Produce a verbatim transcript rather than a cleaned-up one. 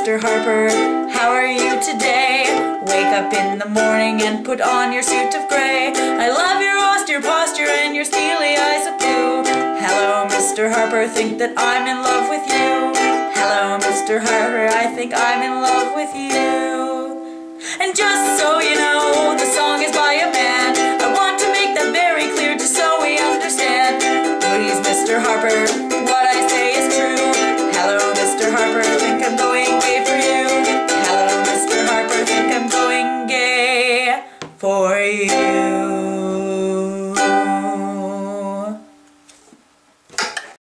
Mister Harper, how are you today? Wake up in the morning and put on your suit of grey. I love your austere posture and your steely eyes of blue. Hello, Mister Harper, think that I'm in love with you. Hello, Mister Harper, I think I'm in love with you. And just so you know,